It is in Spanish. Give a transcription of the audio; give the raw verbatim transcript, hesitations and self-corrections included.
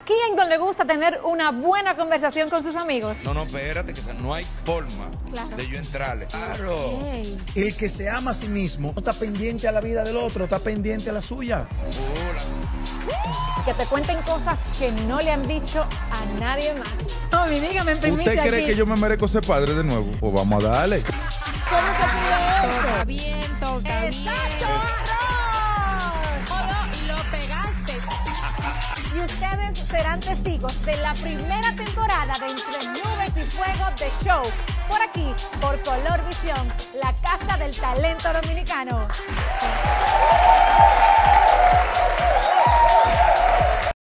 ¿Quién no le gusta tener una buena conversación con sus amigos? No, no, espérate, que no hay forma Claro. de yo entrarle. Claro. Hey. El que se ama a sí mismo no está pendiente a la vida del otro, está pendiente a la suya. Hola. Que te cuenten cosas que no le han dicho a nadie más. Tommy, dígame en primicia ¿Usted cree aquí. que yo me merezco ser padre de nuevo? Pues vamos a darle. ¿Cómo se pide eso? Bien, toca ¡Exacto, bien. arroz! Todo lo pegaste. Y ustedes serán testigos de la primera temporada de Entre Nubes y Fuego de Show. Por aquí, por Color Visión, la casa del talento dominicano.